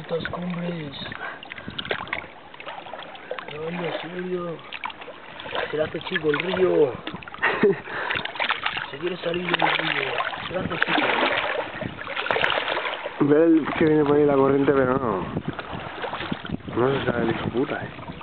altas cumbres. Anda, suyo. Espérate, chico, el río. Se quiere salir del río. Espérate, chico. Ve que viene por ahí la corriente, pero no. No se sabe el hijo puta,